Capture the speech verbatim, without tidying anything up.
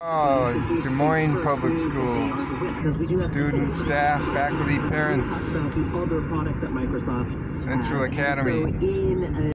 Oh, Des Moines Public Schools. Students, staff, faculty, parents. Central Academy.